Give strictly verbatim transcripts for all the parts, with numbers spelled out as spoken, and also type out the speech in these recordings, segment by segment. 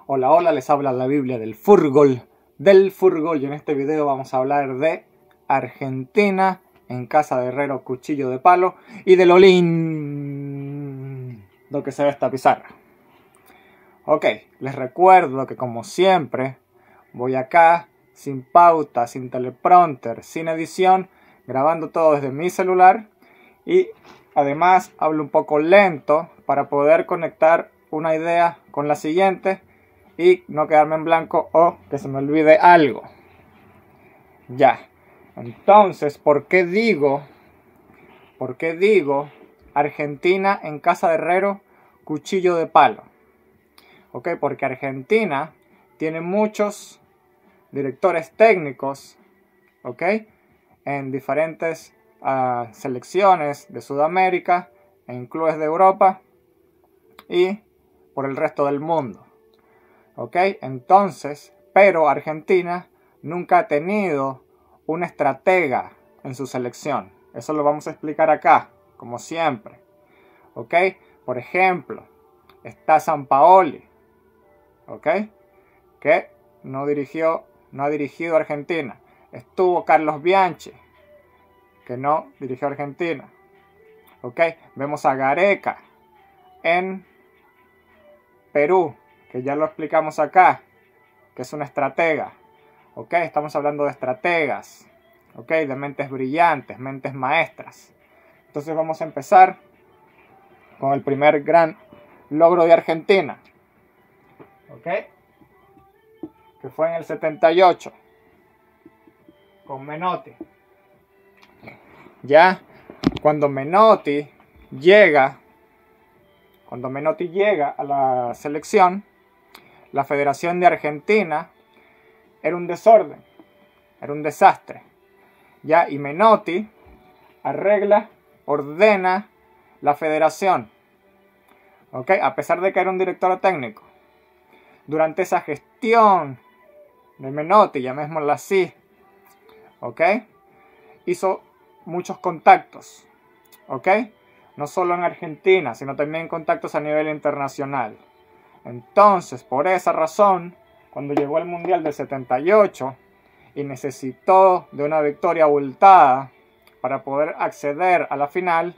Hola, hola, les habla la Biblia del fútbol, del fútbol, y en este video vamos a hablar de Argentina en casa de Herrero, cuchillo de palo, y de lo lindo que se ve esta pizarra. Ok, les recuerdo que como siempre, voy acá sin pauta, sin teleprompter, sin edición, grabando todo desde mi celular, y además hablo un poco lento para poder conectar una idea con la siguiente y no quedarme en blanco o que se me olvide algo. Ya. Entonces, ¿por qué digo? ¿Por qué digo Argentina en casa de Herrero, cuchillo de palo? Ok, porque Argentina tiene muchos directores técnicos, ok, en diferentes uh, selecciones de Sudamérica, en clubes de Europa y por el resto del mundo. Ok, entonces, pero Argentina nunca ha tenido un estratega en su selección. Eso lo vamos a explicar acá, como siempre. Ok, por ejemplo, está Sampaoli, ok, que no dirigió, no ha dirigido a Argentina. Estuvo Carlos Bianchi, que no dirigió a Argentina. Ok, vemos a Gareca en Perú, que ya lo explicamos acá, que es una estratega. Ok, estamos hablando de estrategas, ok, de mentes brillantes, mentes maestras. Entonces vamos a empezar con el primer gran logro de Argentina, ok, que fue en el setenta y ocho, con Menotti. Ya, cuando Menotti llega, cuando Menotti llega a la selección, la Federación de Argentina era un desorden, era un desastre. Ya, y Menotti arregla, ordena la federación, ¿ok? A pesar de que era un director técnico. Durante esa gestión de Menotti, llamémosla así, ¿ok? Hizo muchos contactos, ¿ok? No solo en Argentina, sino también contactos a nivel internacional. Entonces, por esa razón, cuando llegó al Mundial del setenta y ocho y necesitó de una victoria abultada para poder acceder a la final,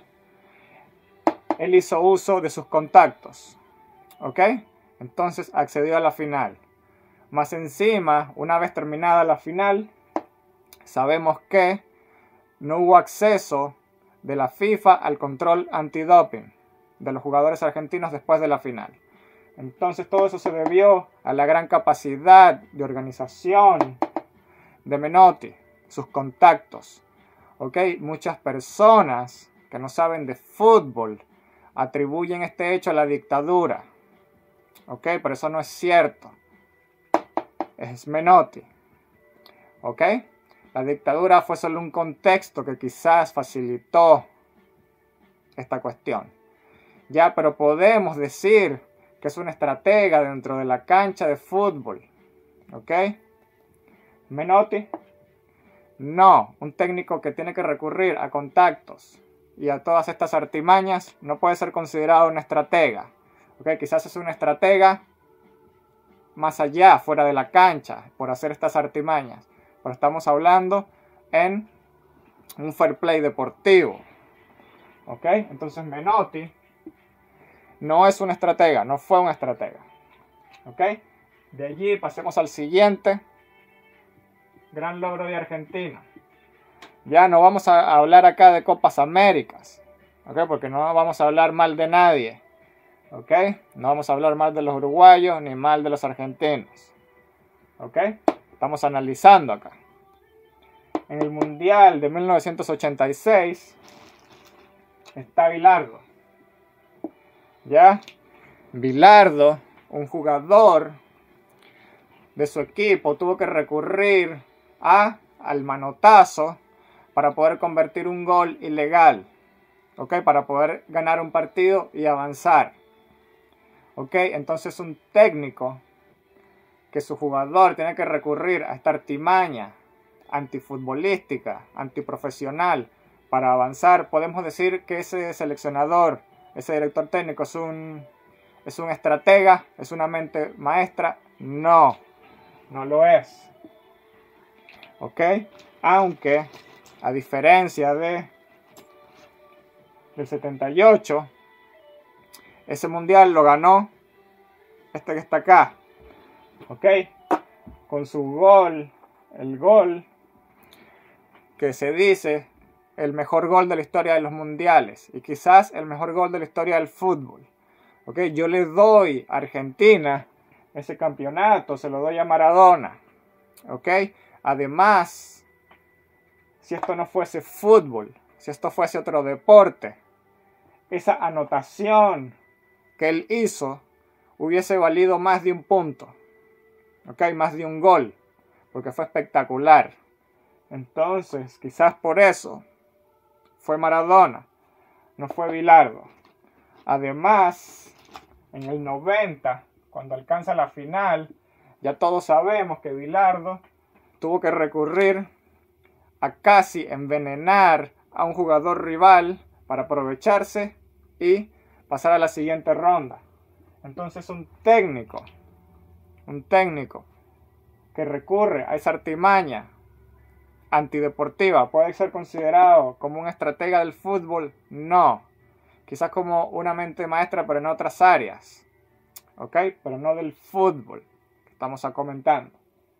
él hizo uso de sus contactos, ¿ok? Entonces accedió a la final. Más encima, una vez terminada la final, sabemos que no hubo acceso de la FIFA al control antidoping de los jugadores argentinos después de la final. Entonces todo eso se debió a la gran capacidad de organización de Menotti, sus contactos. ¿Ok? Muchas personas que no saben de fútbol atribuyen este hecho a la dictadura. ¿Ok? Pero eso no es cierto. Es Menotti. ¿Ok? La dictadura fue solo un contexto que quizás facilitó esta cuestión. Ya, pero podemos decir que es una estratega dentro de la cancha de fútbol. ¿Ok? Menotti, no. Un técnico que tiene que recurrir a contactos y a todas estas artimañas no puede ser considerado una estratega. ¿Ok? Quizás es una estratega más allá, fuera de la cancha, por hacer estas artimañas. Pero estamos hablando en un fair play deportivo. ¿Ok? Entonces Menotti no es un estratega, no fue un estratega. ¿Ok? De allí pasemos al siguiente gran logro de Argentina. Ya no vamos a hablar acá de Copas Américas, ¿ok? Porque no vamos a hablar mal de nadie, ¿ok? No vamos a hablar mal de los uruguayos ni mal de los argentinos, ¿ok? Estamos analizando acá. En el Mundial de mil novecientos ochenta y seis está Bilardo. ¿Ya? Bilardo, un jugador de su equipo, tuvo que recurrir a, al manotazo para poder convertir un gol ilegal, ¿ok? Para poder ganar un partido y avanzar, ¿ok? Entonces un técnico que su jugador tiene que recurrir a esta artimaña antifutbolística, antiprofesional para avanzar, podemos decir que ese seleccionador, ese director técnico es un, ¿Es un estratega? ¿Es una mente maestra? No, no lo es. ¿Ok? Aunque, a diferencia de del setenta y ocho, ese mundial lo ganó este que está acá. ¿Ok? Con su gol, el gol que se dice el mejor gol de la historia de los mundiales y quizás el mejor gol de la historia del fútbol. ¿Ok? Yo le doy a Argentina ese campeonato, se lo doy a Maradona. ¿Ok? Además, si esto no fuese fútbol, si esto fuese otro deporte, esa anotación que él hizo hubiese valido más de un punto. ¿Ok? Más de un gol, porque fue espectacular. Entonces, quizás por eso fue Maradona, no fue Bilardo. Además, en el noventa, cuando alcanza la final, ya todos sabemos que Bilardo tuvo que recurrir a casi envenenar a un jugador rival para aprovecharse y pasar a la siguiente ronda. Entonces un técnico, un técnico que recurre a esa artimaña antideportiva, ¿puede ser considerado como un estratega del fútbol? No. Quizás como una mente maestra, pero en otras áreas. ¿Ok? Pero no del fútbol que estamos comentando.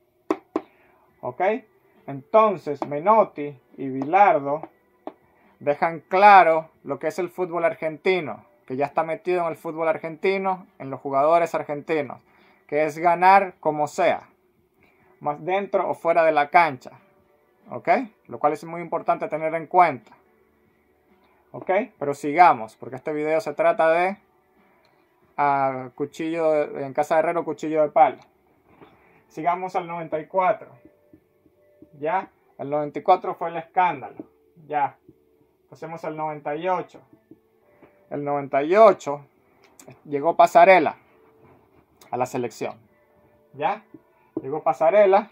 ¿Ok? Entonces, Menotti y Bilardo dejan claro lo que es el fútbol argentino, que ya está metido en el fútbol argentino, en los jugadores argentinos, que es ganar como sea, más dentro o fuera de la cancha. ¿Ok? Lo cual es muy importante tener en cuenta. ¿Ok? Pero sigamos, porque este video se trata de a cuchillo de, en casa de herrero, cuchillo de palo. Sigamos al noventa y cuatro. Ya, el noventa y cuatro fue el escándalo. Ya, pasemos al noventa y ocho. El noventa y ocho llegó Pasarela a la selección. Ya, llegó Pasarela.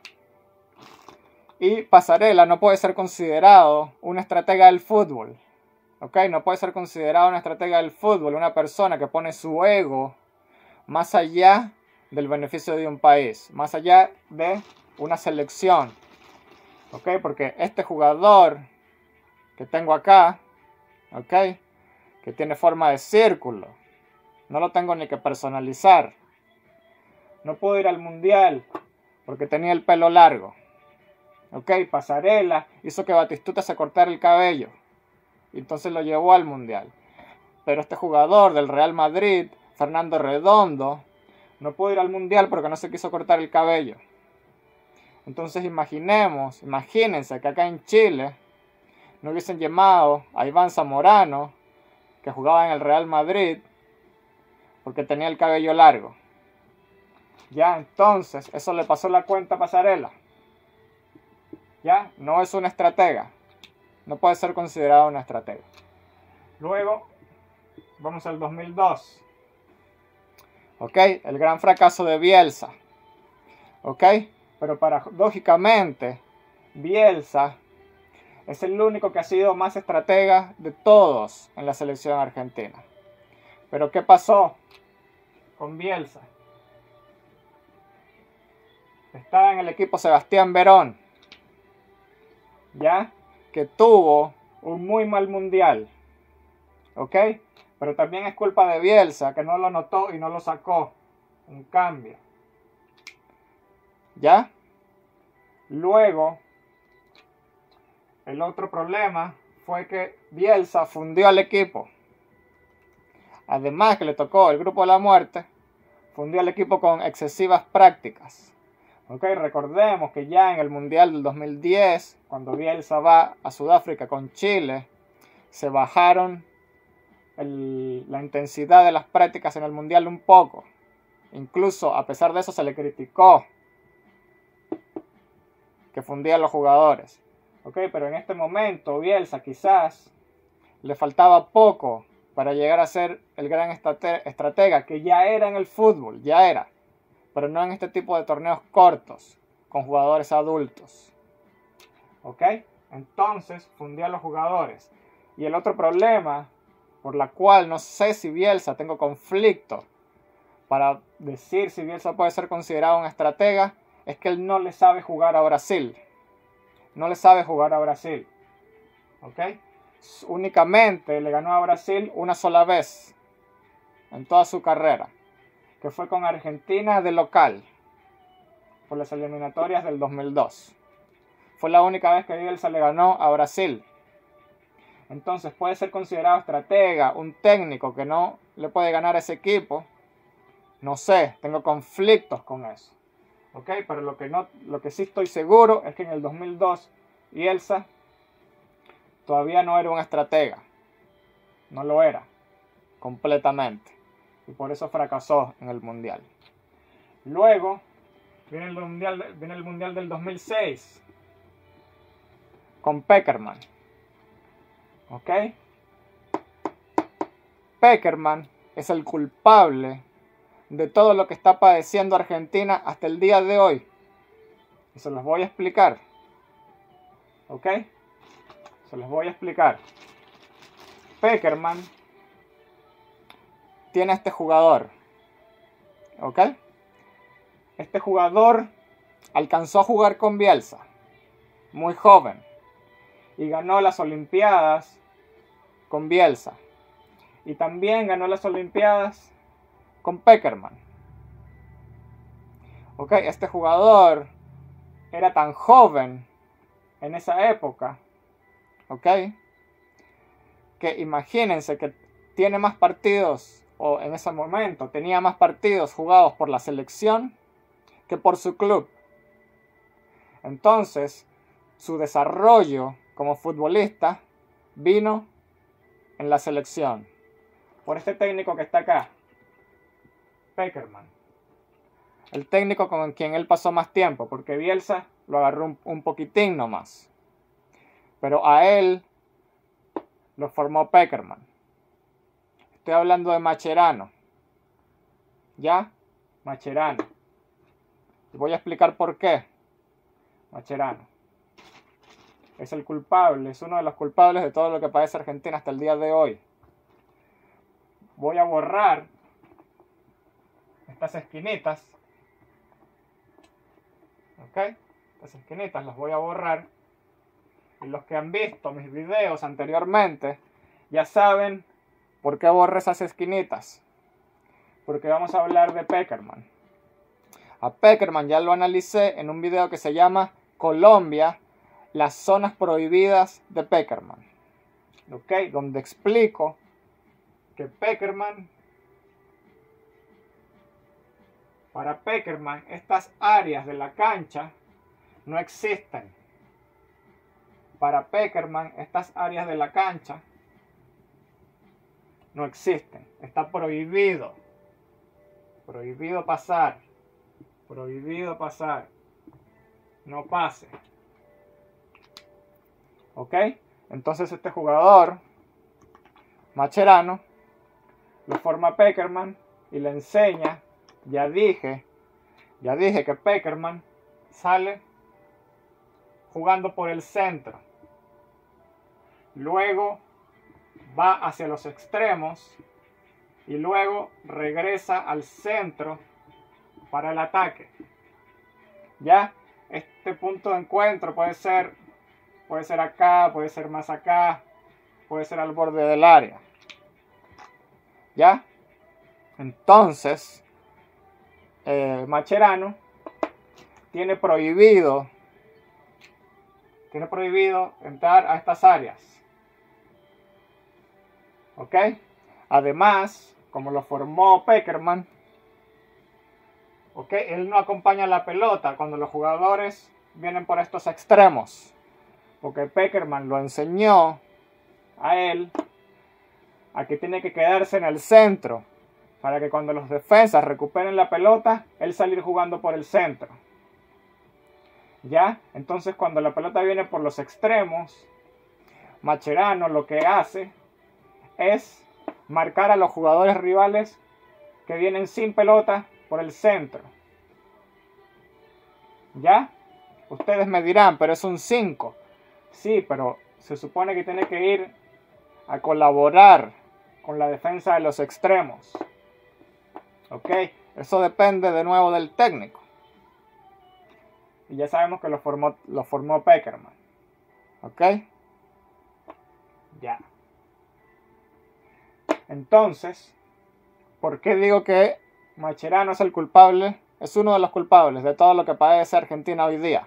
Y Pasarela no puede ser considerado un estratega del fútbol. ¿Ok? No puede ser considerado una estratega del fútbol, una persona que pone su ego más allá del beneficio de un país, más allá de una selección. ¿Ok? Porque este jugador que tengo acá, ¿ok? Que tiene forma de círculo, no lo tengo ni que personalizar. No puedo ir al mundial porque tenía el pelo largo. ¿Ok? Pasarela hizo que Batistuta se cortara el cabello. Y entonces lo llevó al mundial. Pero este jugador del Real Madrid, Fernando Redondo, no pudo ir al mundial porque no se quiso cortar el cabello. Entonces imaginemos, imagínense que acá en Chile no hubiesen llamado a Iván Zamorano, que jugaba en el Real Madrid, porque tenía el cabello largo. Ya, entonces, eso le pasó la cuenta a Pasarela. Ya, no es una estratega. No puede ser considerado una estratega. Luego, vamos al dos mil dos. ¿Ok? El gran fracaso de Bielsa. ¿Ok? Pero paradójicamente, Bielsa es el único que ha sido más estratega de todos en la selección argentina. Pero ¿qué pasó con Bielsa? Estaba en el equipo Sebastián Verón, ¿ya? Que tuvo un muy mal mundial. ¿Ok? Pero también es culpa de Bielsa, que no lo notó y no lo sacó. Un cambio. ¿Ya? Luego, el otro problema fue que Bielsa fundió al equipo. Además que le tocó el grupo de la muerte, fundió al equipo con excesivas prácticas. ¿Ok? Recordemos que ya en el Mundial del dos mil diez, cuando Bielsa va a Sudáfrica con Chile, se bajaron el, la intensidad de las prácticas en el Mundial un poco. Incluso a pesar de eso se le criticó que fundía a los jugadores. ¿Ok? Pero en este momento Bielsa quizás le faltaba poco para llegar a ser el gran estratega que ya era en el fútbol, ya era. Pero no en este tipo de torneos cortos, con jugadores adultos. ¿Ok? Entonces, fundió a los jugadores. Y el otro problema, por la cual no sé si Bielsa tengo conflicto para decir si Bielsa puede ser considerado un estratega, es que él no le sabe jugar a Brasil. No le sabe jugar a Brasil. ¿Ok? Únicamente le ganó a Brasil una sola vez en toda su carrera, que fue con Argentina de local, por las eliminatorias del dos mil dos. Fue la única vez que Bielsa le ganó a Brasil. Entonces puede ser considerado estratega, un técnico que no le puede ganar a ese equipo. No sé, tengo conflictos con eso. ¿Ok? Pero lo que, no, lo que sí estoy seguro es que en el dos mil dos Bielsa todavía no era un estratega. No lo era. Completamente. Y por eso fracasó en el Mundial. Luego viene el Mundial, viene el mundial del dos mil seis. Con Pekerman. ¿Ok? Pekerman es el culpable de todo lo que está padeciendo Argentina hasta el día de hoy. Y se los voy a explicar. ¿Ok? Se los voy a explicar. Pekerman tiene a este jugador. ¿Ok? Este jugador alcanzó a jugar con Bielsa. Muy joven. Y ganó las Olimpiadas con Bielsa. Y también ganó las Olimpiadas con Pekerman. Ok, este jugador era tan joven en esa época, ok, que imagínense que tiene más partidos, o en ese momento tenía más partidos jugados por la selección que por su club. Entonces, su desarrollo como futbolista vino en la selección por este técnico que está acá, Pekerman. El técnico con quien él pasó más tiempo, porque Bielsa lo agarró un, un poquitín nomás. Pero a él lo formó Pekerman. Estoy hablando de Mascherano. ¿Ya? Mascherano. Y voy a explicar por qué. Mascherano es el culpable, es uno de los culpables de todo lo que padece Argentina hasta el día de hoy. Voy a borrar estas esquinitas. ¿Ok? Estas esquinitas las voy a borrar. Y los que han visto mis videos anteriormente ya saben por qué borré esas esquinitas. Porque vamos a hablar de Pekerman. A Pekerman ya lo analicé en un video que se llama Colombia, las zonas prohibidas de Pekerman. ¿Ok? Donde explico que Pekerman, para Pekerman, estas áreas de la cancha no existen. Para Pekerman, estas áreas de la cancha no existen. Está prohibido. Prohibido pasar. Prohibido pasar. No pase. ¿Ok? Entonces este jugador, Mascherano, lo forma Pekerman y le enseña. Ya dije, ya dije que Pekerman sale jugando por el centro. Luego va hacia los extremos y luego regresa al centro para el ataque. Ya, este punto de encuentro puede ser, puede ser acá, puede ser más acá, puede ser al borde del área. ¿Ya? Entonces, eh, Mascherano tiene prohibido, tiene prohibido entrar a estas áreas. ¿Ok? Además, como lo formó Pekerman, ¿ok? Él no acompaña la pelota cuando los jugadores vienen por estos extremos. Porque Pekerman lo enseñó a él a que tiene que quedarse en el centro para que cuando los defensas recuperen la pelota, él salir jugando por el centro. ¿Ya? Entonces cuando la pelota viene por los extremos, Mascherano lo que hace es marcar a los jugadores rivales que vienen sin pelota por el centro. ¿Ya? Ustedes me dirán, pero es un cinco. Sí, pero se supone que tiene que ir a colaborar con la defensa de los extremos. ¿Ok? Eso depende de nuevo del técnico. Y ya sabemos que lo formó, lo formó Pekerman. ¿Ok? Ya. Entonces, ¿por qué digo que Mascherano es el culpable? Es uno de los culpables de todo lo que padece Argentina hoy día.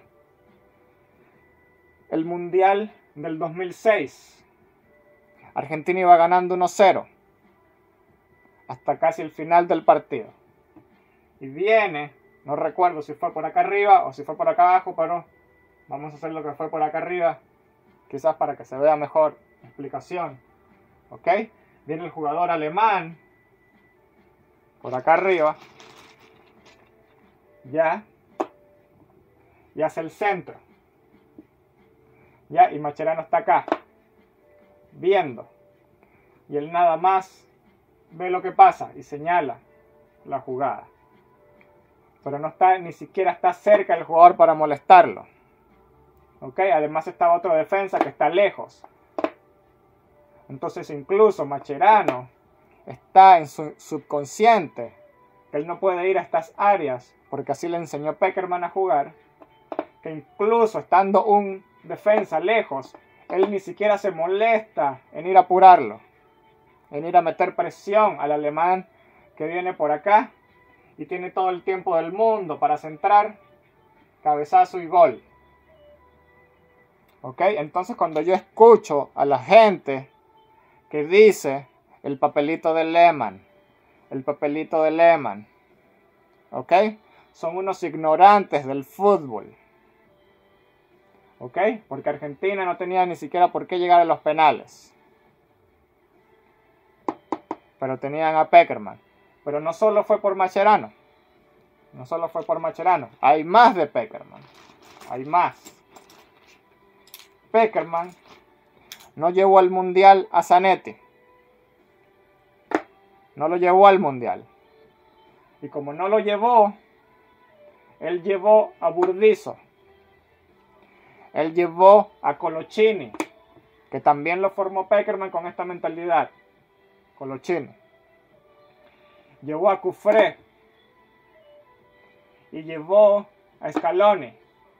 El Mundial del dos mil seis. Argentina iba ganando uno cero. Hasta casi el final del partido. Y viene, no recuerdo si fue por acá arriba o si fue por acá abajo, pero vamos a hacer lo que fue por acá arriba. Quizás para que se vea mejor la explicación. ¿Ok? Viene el jugador alemán. Por acá arriba. Ya. Y hace el centro. Ya. Y Mascherano está acá. Viendo. Y él nada más ve lo que pasa y señala la jugada. Pero no está, ni siquiera está cerca el jugador para molestarlo. ¿Ok? Además está otro defensa que está lejos. Entonces incluso Mascherano está en su subconsciente que él no puede ir a estas áreas porque así le enseñó Pekerman a jugar. Que incluso estando un defensa lejos, él ni siquiera se molesta en ir a apurarlo. En ir a meter presión al alemán que viene por acá y tiene todo el tiempo del mundo para centrar, cabezazo y gol. ¿Ok? Entonces cuando yo escucho a la gente que dice el papelito de Lehmann, el papelito de Lehmann, ¿ok? Son unos ignorantes del fútbol. ¿Ok? Porque Argentina no tenía ni siquiera por qué llegar a los penales. Pero tenían a Pekerman. Pero no solo fue por Mascherano. No solo fue por Mascherano. Hay más de Pekerman. Hay más. Pekerman no llevó al Mundial a Zanetti. No lo llevó al Mundial. Y como no lo llevó, él llevó a Burdizo. Él llevó a Colochini, que también lo formó Pekerman con esta mentalidad. Colochini. Llevó a Cufré. Y llevó a Scaloni.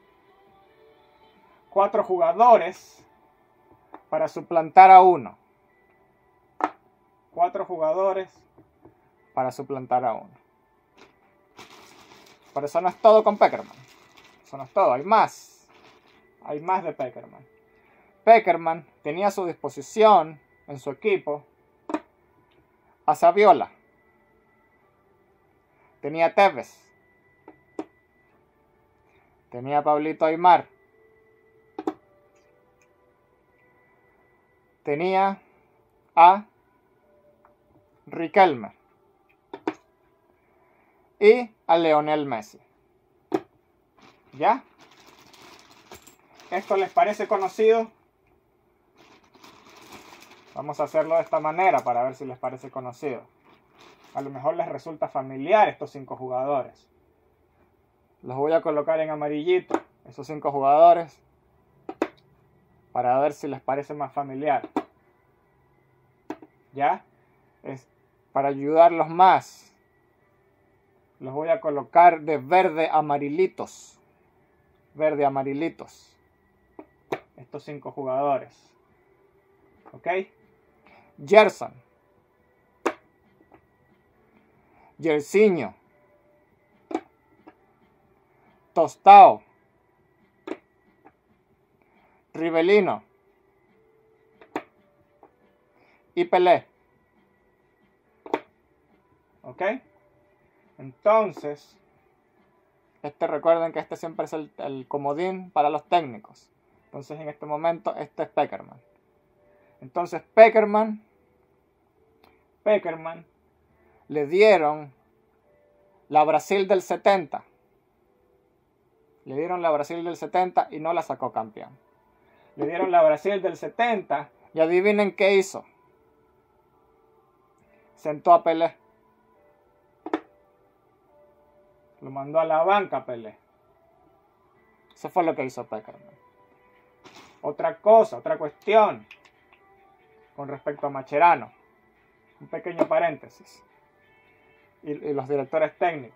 Cuatro jugadores para suplantar a uno. Cuatro jugadores para suplantar a uno. Pero eso no es todo con Pekerman. Eso no es todo, hay más. Hay más de Pekerman. Pekerman tenía a su disposición, en su equipo, a Saviola. Tenía a Tevez. Tenía a Pablito Aimar. Tenía a Riquelme. Y a Lionel Messi. ¿Ya? ¿Esto les parece conocido? Vamos a hacerlo de esta manera para ver si les parece conocido. A lo mejor les resulta familiar estos cinco jugadores. Los voy a colocar en amarillito, esos cinco jugadores, para ver si les parece más familiar. ¿Ya? Es para ayudarlos más. Los voy a colocar de verde amarilitos. Verde amarilitos. Estos cinco jugadores. ¿Ok? Gerson. Jersinho. Tostao. Rivelino. Y Pelé. ¿Ok? Entonces, este recuerden que este siempre es el, el comodín para los técnicos. Entonces en este momento este es Pekerman. Entonces Pekerman, Pekerman le dieron la Brasil del setenta. Le dieron la Brasil del setenta y no la sacó campeón. Le dieron la Brasil del setenta y adivinen qué hizo. Sentó a Pelé. Lo mandó a la banca a Pelé. Eso fue lo que hizo Pekerman. Otra cosa, otra cuestión con respecto a Mascherano. Un pequeño paréntesis. y, y los directores técnicos.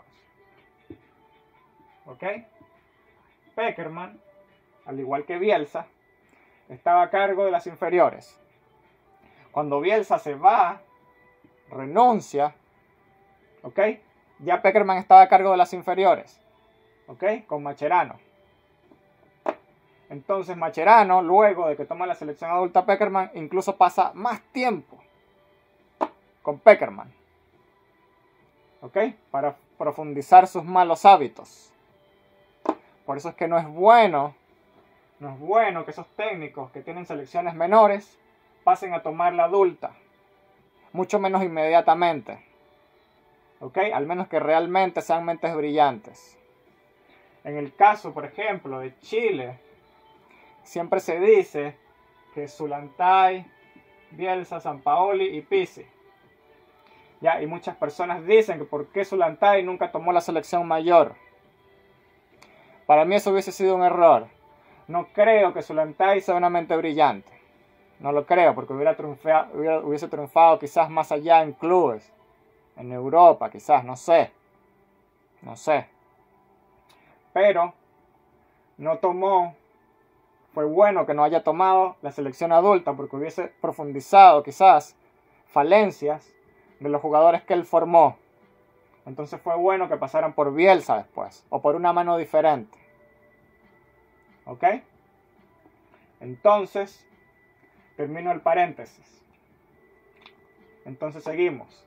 ¿Ok? Pekerman, al igual que Bielsa, estaba a cargo de las inferiores. Cuando Bielsa se va, renuncia, ¿ok? Ya Pekerman estaba a cargo de las inferiores, ¿ok? Con Mascherano. Entonces Mascherano, luego de que toma la selección adulta Pekerman, incluso pasa más tiempo con Pekerman, ¿ok? Para profundizar sus malos hábitos. Por eso es que no es bueno, no es bueno que esos técnicos que tienen selecciones menores pasen a tomar la adulta, mucho menos inmediatamente, ¿ok? Al menos que realmente sean mentes brillantes. En el caso, por ejemplo, de Chile, siempre se dice que Zulantay, Bielsa, Sampaoli y Pizzi. Ya, y muchas personas dicen que por qué Zulantay nunca tomó la selección mayor. Para mí eso hubiese sido un error. No creo que Zulantay sea una mente brillante. No lo creo, porque hubiera triunfado, hubiera, hubiese triunfado quizás más allá en clubes, en Europa, quizás, no sé. No sé. Pero no tomó, fue bueno que no haya tomado la selección adulta, porque hubiese profundizado quizás falencias de los jugadores que él formó. Entonces fue bueno que pasaran por Bielsa después, o por una mano diferente. ¿Ok? Entonces, termino el paréntesis. Entonces seguimos.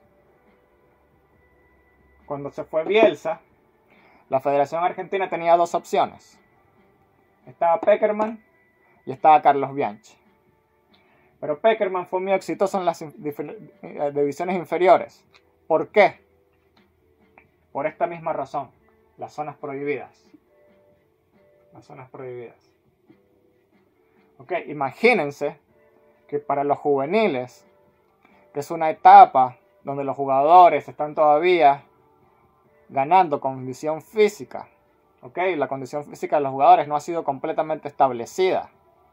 Cuando se fue Bielsa, la Federación Argentina tenía dos opciones. Estaba Pekerman y estaba Carlos Bianchi. Pero Pekerman fue muy exitoso en las divisiones inferiores. ¿Por qué? Por esta misma razón. Las zonas prohibidas. Las zonas prohibidas. Ok, imagínense que para los juveniles, que es una etapa donde los jugadores están todavía ganando condición física. Ok, la condición física de los jugadores no ha sido completamente establecida.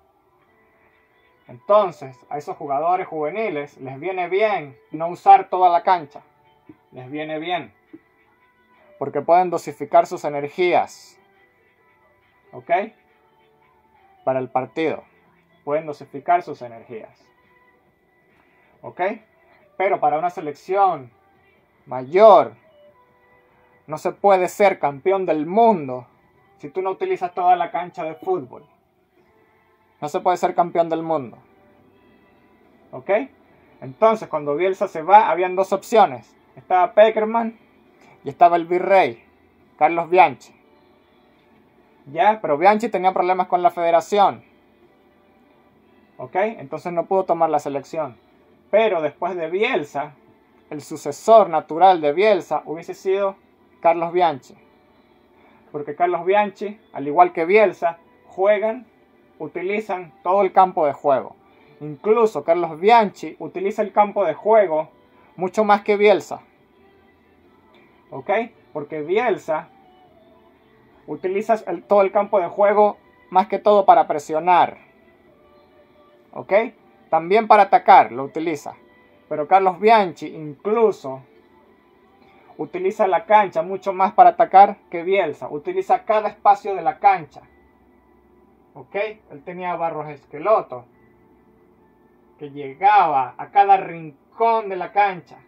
Entonces, a esos jugadores juveniles les viene bien no usar toda la cancha. Les viene bien. Porque pueden dosificar sus energías. ¿Ok? Para el partido. Pueden dosificar sus energías. ¿Ok? Pero para una selección mayor, no se puede ser campeón del mundo si tú no utilizas toda la cancha de fútbol. No se puede ser campeón del mundo. ¿Ok? Entonces, cuando Bielsa se va, habían dos opciones. Estaba Pekerman y estaba el virrey, Carlos Bianchi. Ya, pero Bianchi tenía problemas con la federación. ¿Ok? Entonces no pudo tomar la selección. Pero después de Bielsa, el sucesor natural de Bielsa hubiese sido Carlos Bianchi. Porque Carlos Bianchi, al igual que Bielsa, juegan, utilizan todo el campo de juego. Incluso Carlos Bianchi utiliza el campo de juego mucho más que Bielsa. ¿Ok? Porque Bielsa utiliza el, todo el campo de juego más que todo para presionar. ¿Ok? También para atacar lo utiliza. Pero Carlos Bianchi incluso utiliza la cancha mucho más para atacar que Bielsa. Utiliza cada espacio de la cancha. ¿Ok? Él tenía Barros Esqueloto, que llegaba a cada rincón de la cancha.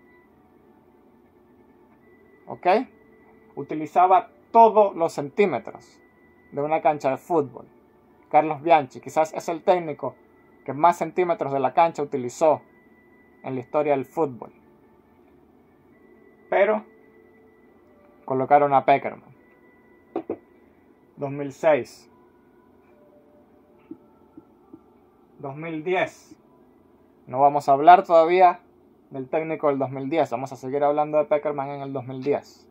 ¿Ok? Utilizaba todos los centímetros de una cancha de fútbol. Carlos Bianchi quizás es el técnico que más centímetros de la cancha utilizó en la historia del fútbol. Pero colocaron a Pekerman. dos mil seis. dos mil diez. No vamos a hablar todavía del técnico del dos mil diez. Vamos a seguir hablando de Pekerman en el dos mil diez.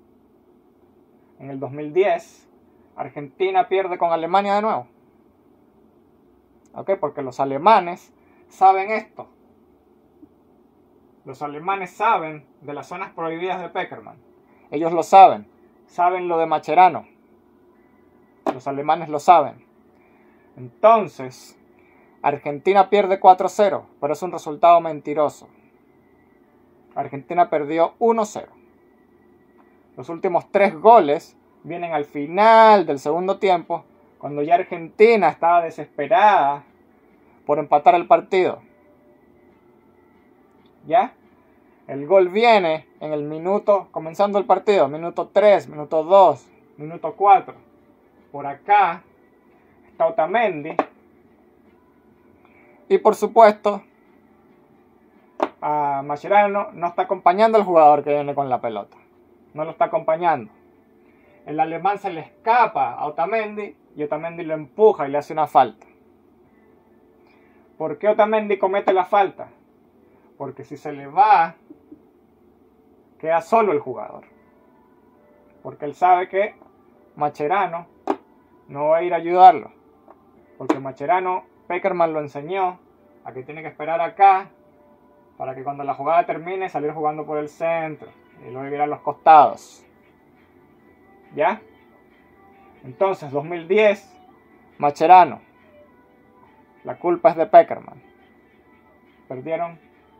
En el dos mil diez, Argentina pierde con Alemania de nuevo. ¿Ok? Porque los alemanes saben esto. Los alemanes saben de las zonas prohibidas de Pekerman. Ellos lo saben. Saben lo de Mascherano. Los alemanes lo saben. Entonces, Argentina pierde cuatro cero, pero es un resultado mentiroso. Argentina perdió uno cero. Los últimos tres goles vienen al final del segundo tiempo, cuando ya Argentina estaba desesperada por empatar el partido. ¿Ya? El gol viene en el minuto, comenzando el partido, minuto tres, minuto dos, minuto cuatro. Por acá está Otamendi. Y por supuesto, a Mascherano no está acompañando al jugador que viene con la pelota. No lo está acompañando. El alemán se le escapa a Otamendi y Otamendi lo empuja y le hace una falta. ¿Por qué Otamendi comete la falta? Porque si se le va, queda solo el jugador. Porque él sabe que Mascherano no va a ir a ayudarlo. Porque Mascherano, Pekerman lo enseñó a que tiene que esperar acá para que cuando la jugada termine salir jugando por el centro y luego ir a los costados. ¿Ya? Entonces, dos mil diez, Mascherano. La culpa es de Pekerman. Perdieron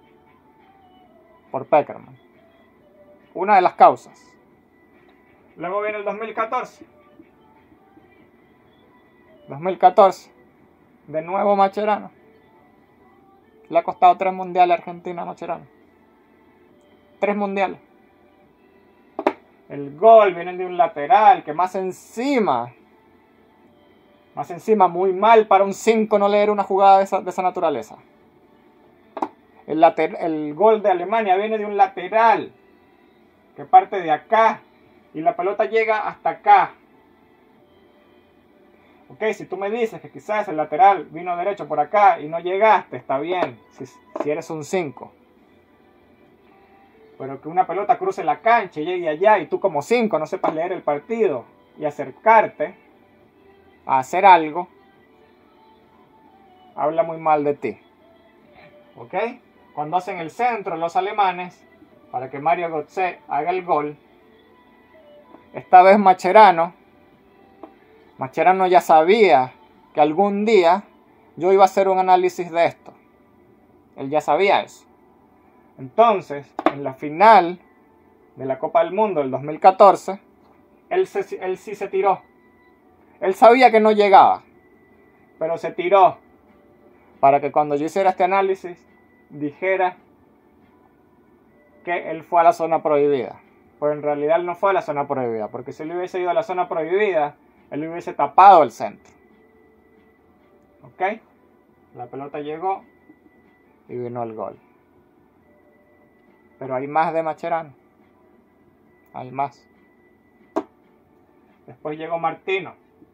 por Pekerman. Una de las causas. Luego viene el dos mil catorce. dos mil catorce. De nuevo Mascherano. Le ha costado tres mundiales a Argentina a Mascherano. Tres mundiales. El gol viene de un lateral que más encima, más encima, muy mal para un cinco no leer una jugada de esa, de esa naturaleza. El, later, el gol de Alemania viene de un lateral que parte de acá y la pelota llega hasta acá. Ok, si tú me dices que quizás el lateral vino derecho por acá y no llegaste, está bien, si, si eres un cinco. Pero que una pelota cruce la cancha y llegue allá y tú como cinco no sepas leer el partido y acercarte a hacer algo, habla muy mal de ti. ¿Ok? Cuando hacen el centro los alemanes, para que Mario Götze haga el gol, esta vez Mascherano, Mascherano ya sabía que algún día yo iba a hacer un análisis de esto. Él ya sabía eso. Entonces, en la final de la Copa del Mundo del dos mil catorce, él, se, él sí se tiró. Él sabía que no llegaba, pero se tiró para que cuando yo hiciera este análisis dijera que él fue a la zona prohibida. Pero en realidad él no fue a la zona prohibida, porque si él hubiese ido a la zona prohibida, él hubiese tapado el centro. ¿Ok? La pelota llegó y vino el gol. Pero hay más de Mascherano. Hay más. Después llegó Martino.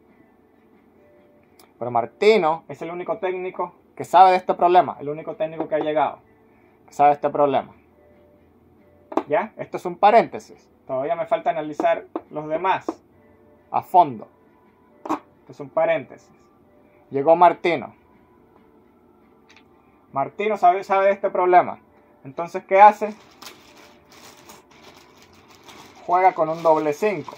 Pero Martino es el único técnico que sabe de este problema. El único técnico que ha llegado. Que sabe de este problema. ¿Ya? Esto es un paréntesis. Todavía me falta analizar los demás a fondo. Esto es un paréntesis. Llegó Martino. Martino sabe, sabe de este problema. Entonces, ¿qué hace? Juega con un doble cinco.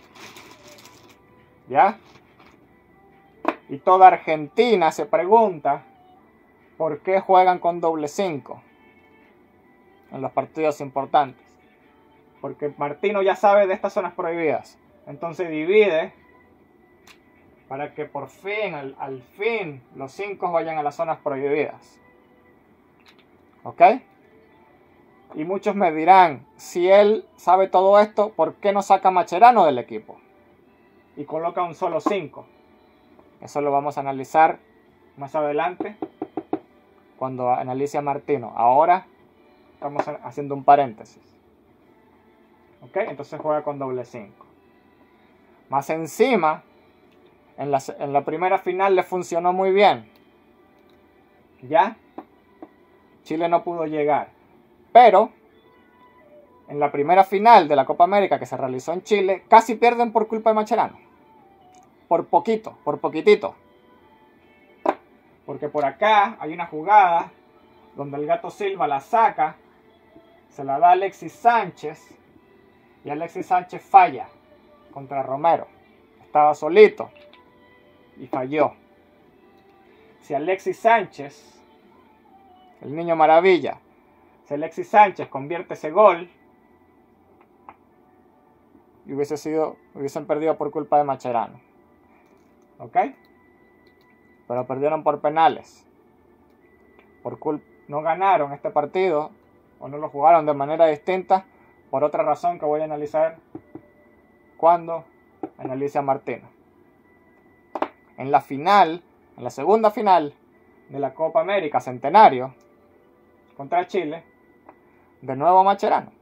¿Ya? Y toda Argentina se pregunta por qué juegan con doble cinco en los partidos importantes. Porque Martino ya sabe de estas zonas prohibidas. Entonces divide para que por fin, al, al fin, los cinco vayan a las zonas prohibidas. ¿Ok? Y muchos me dirán, si él sabe todo esto, ¿por qué no saca a Mascherano del equipo? Y coloca un solo cinco. Eso lo vamos a analizar más adelante, cuando analice a Martino. Ahora estamos haciendo un paréntesis. ¿Ok? Entonces juega con doble cinco. Más encima, en la, en la primera final le funcionó muy bien. ¿Ya? Chile no pudo llegar. Pero, en la primera final de la Copa América que se realizó en Chile, casi pierden por culpa de Mascherano. Por poquito, por poquitito. Porque por acá hay una jugada donde el Gato Silva la saca, se la da a Alexis Sánchez, y Alexis Sánchez falla contra Romero. Estaba solito y falló. Si Alexis Sánchez, el niño maravilla, si Alexis Sánchez convierte ese gol, y hubiese sido, hubiesen perdido por culpa de Mascherano. ¿Ok? Pero perdieron por penales. Por culpa, no ganaron este partido o no lo jugaron de manera distinta por otra razón que voy a analizar cuando analice a Martino. En la final, en la segunda final de la Copa América Centenario contra Chile, de nuevo Mascherano.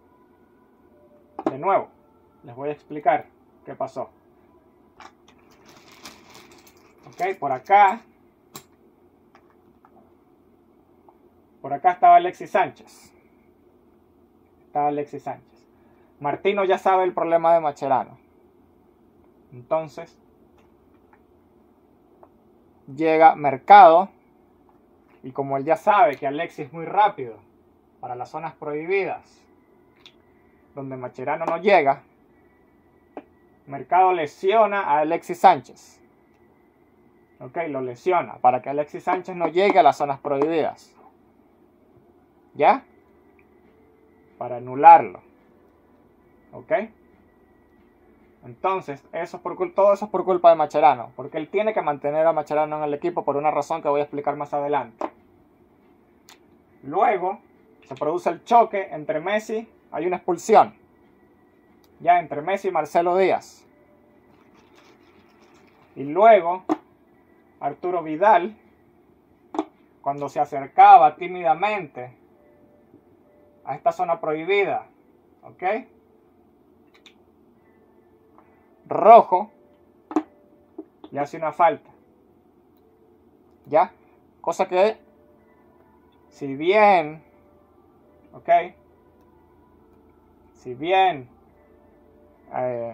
De nuevo, les voy a explicar qué pasó. Ok, por acá. Por acá estaba Alexis Sánchez. Estaba Alexis Sánchez. Martino ya sabe el problema de Mascherano. Entonces, llega Mercado. Y como él ya sabe que Alexis es muy rápido para las zonas prohibidas, donde Mascherano no llega, Mercado lesiona a Alexis Sánchez. Ok, lo lesiona para que Alexis Sánchez no llegue a las zonas prohibidas. ¿Ya? Para anularlo. ¿Ok? Entonces, eso es por, todo eso es por culpa de Mascherano. Porque él tiene que mantener a Mascherano en el equipo por una razón que voy a explicar más adelante. Luego, se produce el choque entre Messi. Hay una expulsión. Ya, entre Messi y Marcelo Díaz. Y luego, Arturo Vidal, cuando se acercaba tímidamente a esta zona prohibida, ¿ok? Rojo le hace una falta, ¿ya? Cosa que, si bien, ¿ok? Si bien eh,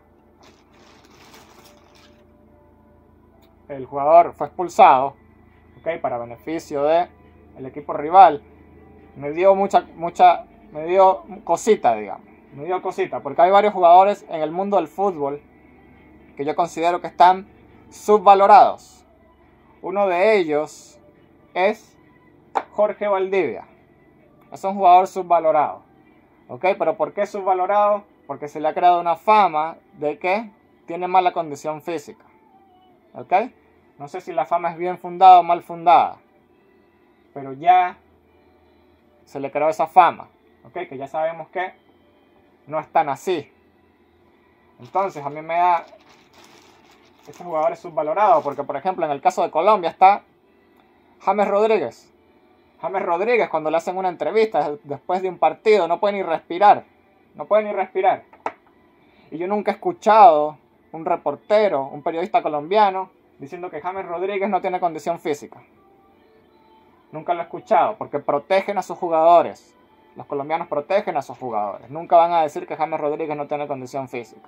el jugador fue expulsado, ¿ok? Para beneficio de el equipo rival, me dio mucha, mucha, me dio cosita, digamos. Me dio cosita, porque hay varios jugadores en el mundo del fútbol que yo considero que están subvalorados. Uno de ellos es Jorge Valdivia. Es un jugador subvalorado. ¿Ok? ¿Pero por qué subvalorado? Porque se le ha creado una fama de que tiene mala condición física. ¿Ok? No sé si la fama es bien fundada o mal fundada, pero ya se le creó esa fama. ¿Ok? Que ya sabemos que no es tan así. Entonces a mí me da, este jugador es subvalorado porque, por ejemplo, en el caso de Colombia está James Rodríguez. James Rodríguez, cuando le hacen una entrevista después de un partido, no puede ni respirar. No puede ni respirar. Y yo nunca he escuchado un reportero, un periodista colombiano, diciendo que James Rodríguez no tiene condición física. Nunca lo he escuchado, porque protegen a sus jugadores. Los colombianos protegen a sus jugadores. Nunca van a decir que James Rodríguez no tiene condición física.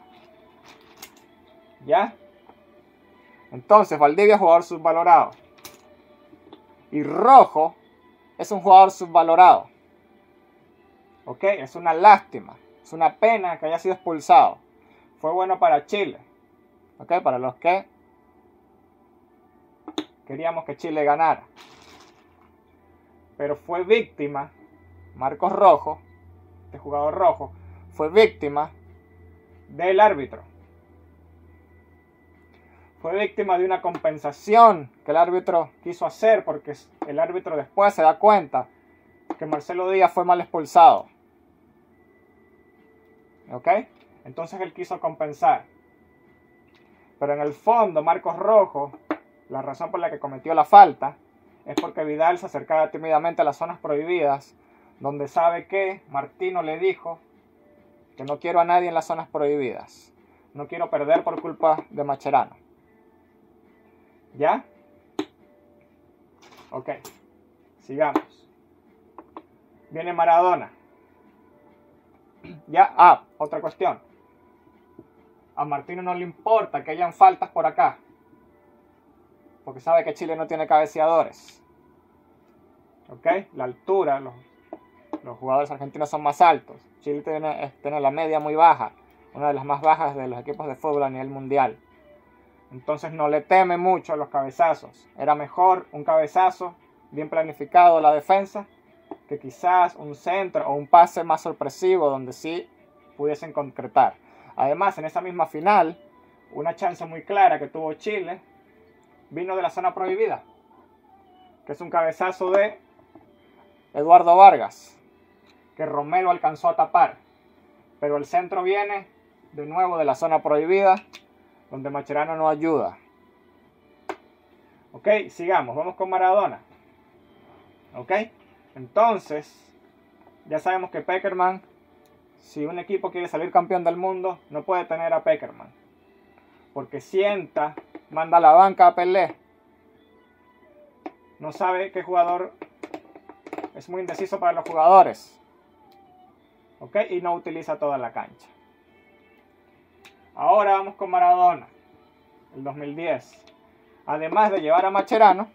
¿Ya? Entonces, Valdivia es jugador subvalorado. Y Rojo es un jugador subvalorado. ¿Ok? Es una lástima. Es una pena que haya sido expulsado. Fue bueno para Chile. ¿Ok? Para los que queríamos que Chile ganara. Pero fue víctima, Marcos Rojo, este jugador rojo, fue víctima del árbitro. Fue víctima de una compensación que el árbitro quiso hacer, porque el árbitro después se da cuenta que Marcelo Díaz fue mal expulsado. ¿Ok? Entonces él quiso compensar. Pero en el fondo, Marcos Rojo, la razón por la que cometió la falta es porque Vidal se acercaba tímidamente a las zonas prohibidas, donde sabe que Martino le dijo que no quiero a nadie en las zonas prohibidas. No quiero perder por culpa de Mascherano. ¿Ya? Ok. Sigamos. Viene Maradona. ¿Ya? Ah, otra cuestión. A Martino no le importa que hayan faltas por acá, porque sabe que Chile no tiene cabeceadores. ¿Ok? La altura, los, los jugadores argentinos son más altos. Chile tiene, tiene la media muy baja, una de las más bajas de los equipos de fútbol a nivel mundial. Entonces no le teme mucho a los cabezazos. Era mejor un cabezazo bien planificado la defensa que quizás un centro o un pase más sorpresivo donde sí pudiesen concretar. Además, en esa misma final, una chance muy clara que tuvo Chile vino de la zona prohibida, que es un cabezazo de Eduardo Vargas, que Romero alcanzó a tapar. Pero el centro viene de nuevo de la zona prohibida, donde Mascherano no ayuda. Ok, sigamos, vamos con Maradona. Ok, entonces, ya sabemos que Pekerman, si un equipo quiere salir campeón del mundo, no puede tener a Pekerman, porque sienta, manda a la banca a Pelé. No sabe qué jugador, es muy indeciso para los jugadores. Ok, y no utiliza toda la cancha. Ahora vamos con Maradona, el dos mil diez. Además de llevar a Mascherano,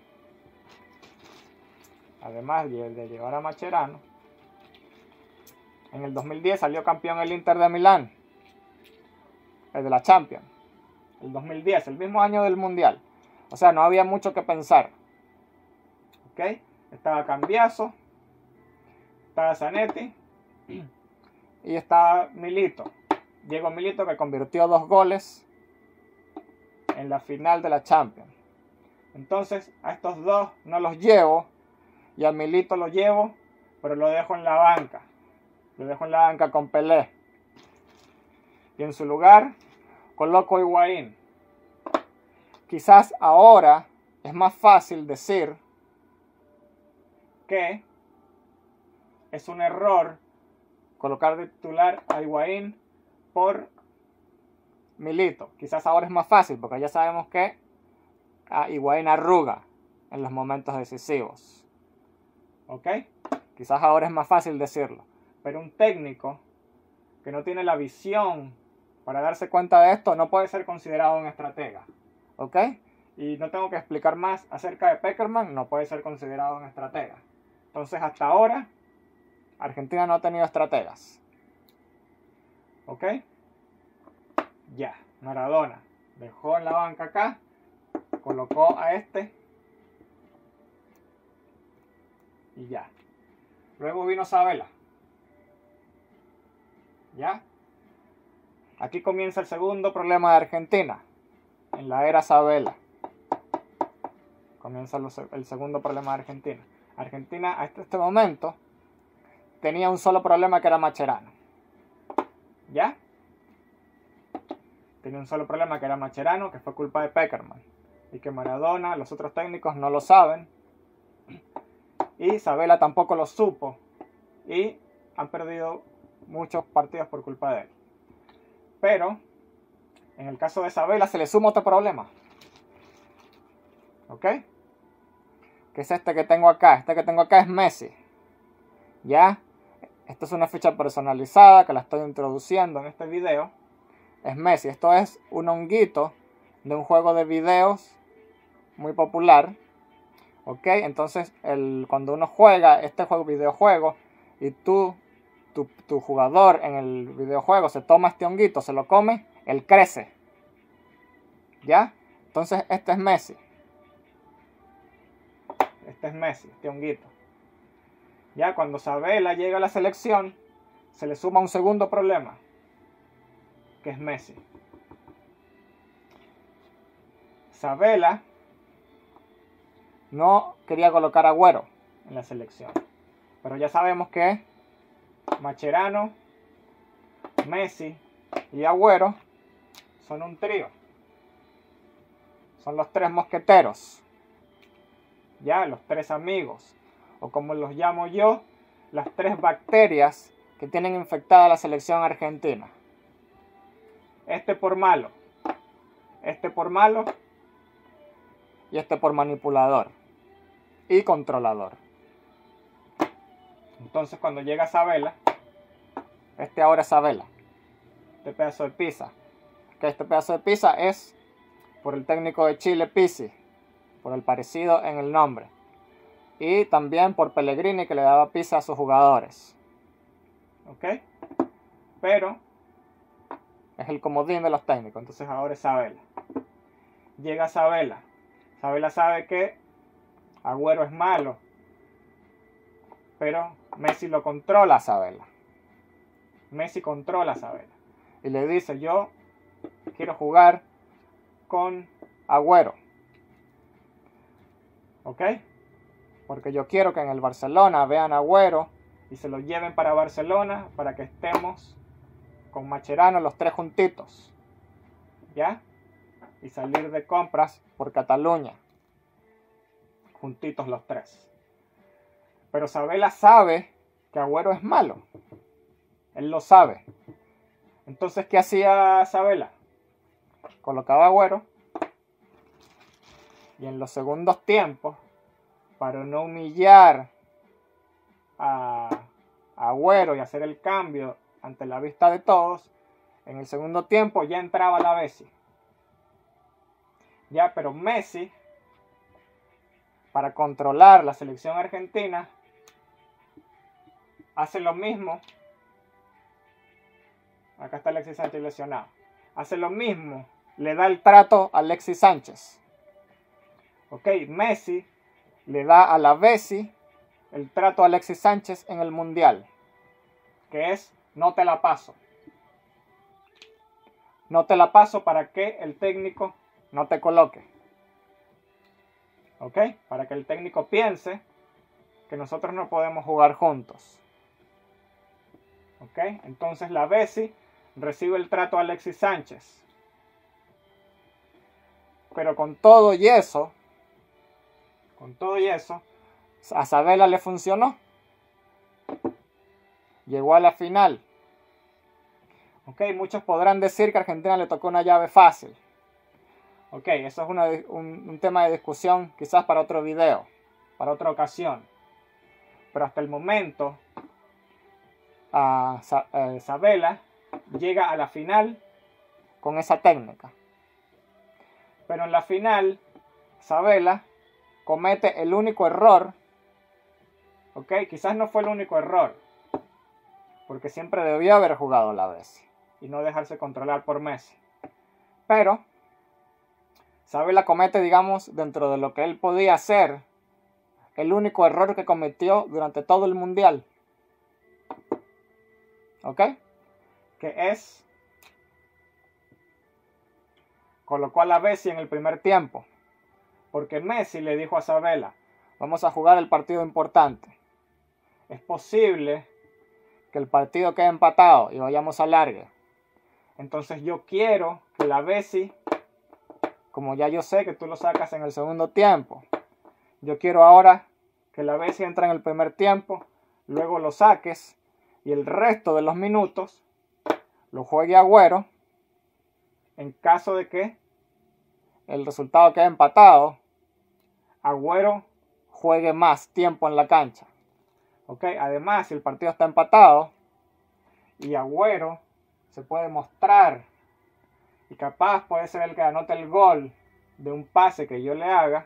además de llevar a Mascherano, en el dos mil diez salió campeón el Inter de Milán, el de la Champions. El dos mil diez, el mismo año del Mundial. O sea, no había mucho que pensar. ¿Ok? Estaba Cambiaso, estaba Zanetti y estaba Milito. Diego Milito, que convirtió dos goles en la final de la Champions. Entonces, a estos dos no los llevo y a Milito lo llevo, pero lo dejo en la banca. Lo dejo en la banca con Pelé. Y en su lugar coloco a Higuaín. Quizás ahora es más fácil decir que es un error colocar de titular a Higuaín por Milito. Quizás ahora es más fácil porque ya sabemos que a Higuaín arruga en los momentos decisivos. ¿Ok? Quizás ahora es más fácil decirlo. Pero un técnico que no tiene la visión para darse cuenta de esto no puede ser considerado un estratega. ¿Ok? Y no tengo que explicar más acerca de Pekerman, no puede ser considerado un estratega. Entonces, hasta ahora, Argentina no ha tenido estrategas. ¿Ok? Ya, Maradona dejó en la banca acá, colocó a este y ya. Luego vino Sabella. ¿Ya? Aquí comienza el segundo problema de Argentina, en la era Sabella. Comienza el segundo problema de Argentina. Argentina hasta este momento tenía un solo problema, que era Mascherano. ¿Ya? Tenía un solo problema, que era Mascherano, que fue culpa de Pekerman. Y que Maradona, los otros técnicos no lo saben. Y Sabella tampoco lo supo. Y han perdido muchos partidos por culpa de él. Pero, en el caso de Sabella se le suma otro problema. ¿Ok? Que es este que tengo acá. Este que tengo acá es Messi. ¿Ya? Esta es una ficha personalizada que la estoy introduciendo en este video. Es Messi. Esto es un honguito de un juego de videos muy popular. ¿Ok? Entonces, el, cuando uno juega este juego, videojuego, y tú, tu, tu jugador en el videojuego se toma este honguito, se lo come, él crece. ¿Ya? Entonces, este es Messi. Este es Messi, este honguito. Ya cuando Sabella llega a la selección, se le suma un segundo problema, que es Messi. Sabella no quería colocar a Agüero en la selección, pero ya sabemos que Mascherano, Messi y Agüero son un trío. Son los tres mosqueteros. Ya, los tres amigos. O como los llamo yo, las tres bacterias que tienen infectada la selección argentina. Este por malo. Este por malo. Y este por manipulador. Y controlador. Entonces cuando llega Sabella, este ahora es Sabella. Este pedazo de pizza. Que este pedazo de pizza es por el técnico de Chile, Pizzi. Por el parecido en el nombre. Y también por Pellegrini, que le daba pizza a sus jugadores. ¿Ok? Pero es el comodín de los técnicos. Entonces ahora es Sabella. Llega Sabella. Sabella sabe que Agüero es malo. Pero Messi lo controla a Sabella. Messi controla a Sabella. y le dice: yo quiero jugar con Agüero, ¿ok? Porque yo quiero que en el Barcelona vean a Agüero y se lo lleven para Barcelona para que estemos con Mascherano los tres juntitos, ¿ya? Y salir de compras por Cataluña, juntitos los tres. Pero Sabela sabe que Agüero es malo. Él lo sabe. Entonces, ¿qué hacía Sabela? Colocaba a Agüero y en los segundos tiempos, para no humillar a, a Agüero y hacer el cambio ante la vista de todos, en el segundo tiempo ya entraba la Bessi. Ya, pero Messi, para controlar la selección argentina, hace lo mismo. Acá está Alexis Sánchez lesionado. Hace lo mismo, le da el trato a Alexis Sánchez. Ok, Messi le da a la Bessi el trato a Alexis Sánchez en el Mundial, que es: no te la paso. No te la paso para que el técnico no te coloque. ¿Ok? Para que el técnico piense que nosotros no podemos jugar juntos. ¿Ok? Entonces la Bessi recibe el trato a Alexis Sánchez. Pero con todo y eso, con todo y eso, a Sabela le funcionó. Llegó a la final. Ok, muchos podrán decir que a Argentina le tocó una llave fácil. Ok, eso es una, un, un tema de discusión quizás para otro video, para otra ocasión. Pero hasta el momento, uh, Sa uh, Sabela llega a la final con esa técnica. Pero en la final, Sabela comete el único error. Ok, quizás no fue el único error, porque siempre debió haber jugado la Bessi y no dejarse controlar por Messi. Pero Sabela comete, digamos, dentro de lo que él podía hacer, el único error que cometió durante todo el Mundial. ¿Ok? Que es: colocó a la Bessi en el primer tiempo. Porque Messi le dijo a Sabela: vamos a jugar el partido importante. Es posible que el partido quede empatado y vayamos a alargue. Entonces yo quiero que la Bessi, como ya yo sé que tú lo sacas en el segundo tiempo, yo quiero ahora que la Bessi entre en el primer tiempo, luego lo saques y el resto de los minutos lo juegue Agüero. En caso de que el resultado quede empatado, Agüero juegue más tiempo en la cancha. ¿Ok? Además, si el partido está empatado y Agüero se puede mostrar y capaz puede ser el que anote el gol de un pase que yo le haga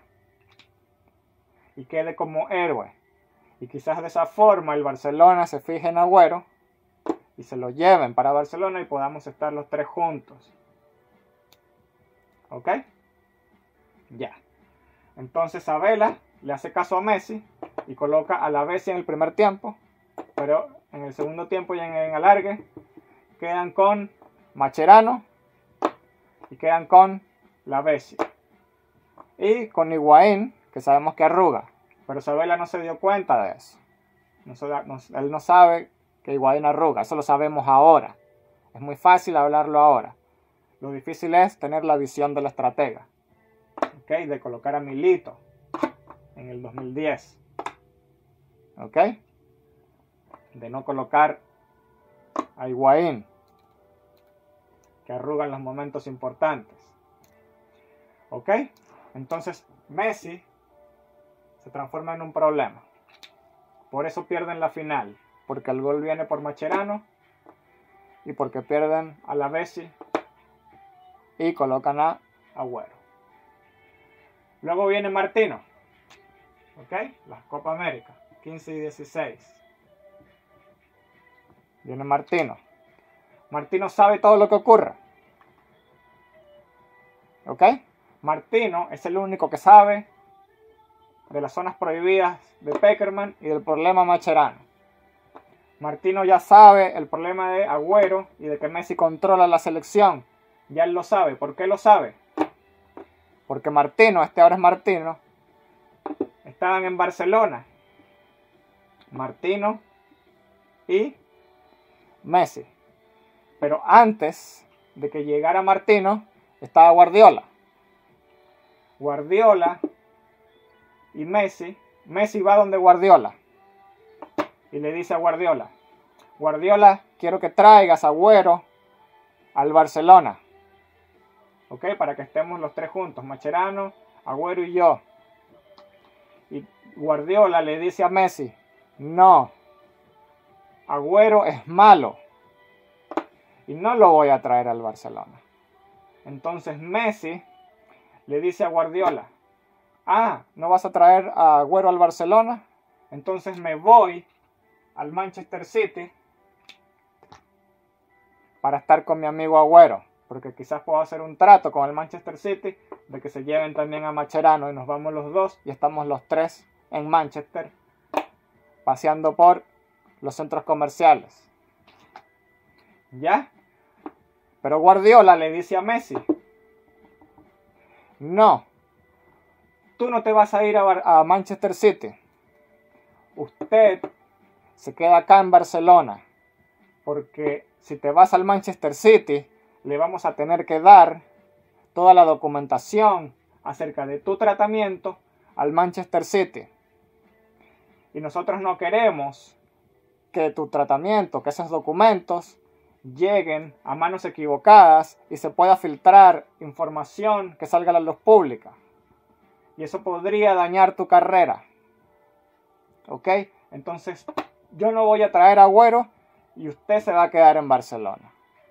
y quede como héroe, y quizás de esa forma el Barcelona se fije en Agüero y se lo lleven para Barcelona y podamos estar los tres juntos. ¿Ok? Ya. Entonces Sabela le hace caso a Messi y coloca a la Bessi en el primer tiempo, pero en el segundo tiempo y en el alargue quedan con Mascherano y quedan con la Bessi y con Higuaín, que sabemos que arruga, pero Sabela no se dio cuenta de eso. No se da, no, él no sabe que Higuaín arruga, eso lo sabemos ahora. Es muy fácil hablarlo ahora. Lo difícil es tener la visión del estratega, ¿ok? De colocar a Milito en el dos mil diez, ¿ok? De no colocar a Higuaín, que arruga en los momentos importantes, ¿ok? Entonces Messi se transforma en un problema. Por eso pierden la final, porque el gol viene por Mascherano y porque pierden a la Bessi y colocan a Agüero. Luego viene Martino, ¿ok? Las Copa América, quince y dieciséis. Viene Martino. Martino sabe todo lo que ocurre, ¿ok? Martino es el único que sabe de las zonas prohibidas de Pekerman y del problema Mascherano. Martino ya sabe el problema de Agüero y de que Messi controla la selección. Ya él lo sabe. ¿Por qué lo sabe? Porque Martino, este ahora es Martino, estaban en Barcelona. Martino y Messi. Pero antes de que llegara Martino, estaba Guardiola. Guardiola y Messi. Messi va donde Guardiola y le dice a Guardiola: Guardiola, quiero que traigas a Agüero al Barcelona. ¿Ok? Para que estemos los tres juntos, Mascherano, Agüero y yo. Y Guardiola le dice a Messi: no, Agüero es malo y no lo voy a traer al Barcelona. Entonces Messi le dice a Guardiola: ah, ¿no vas a traer a Agüero al Barcelona? Entonces me voy al Manchester City para estar con mi amigo Agüero, porque quizás puedo hacer un trato con el Manchester City de que se lleven también a Mascherano y nos vamos los dos y estamos los tres en Manchester paseando por los centros comerciales. ¿Ya? Pero Guardiola le dice a Messi: no, tú no te vas a ir a, a Manchester City. Usted se queda acá en Barcelona, porque si te vas al Manchester City, le vamos a tener que dar toda la documentación acerca de tu tratamiento al Manchester City. Y nosotros no queremos que tu tratamiento, que esos documentos lleguen a manos equivocadas y se pueda filtrar información que salga a la luz pública. Y eso podría dañar tu carrera. ¿Ok? Entonces, yo no voy a traer a Agüero y usted se va a quedar en Barcelona.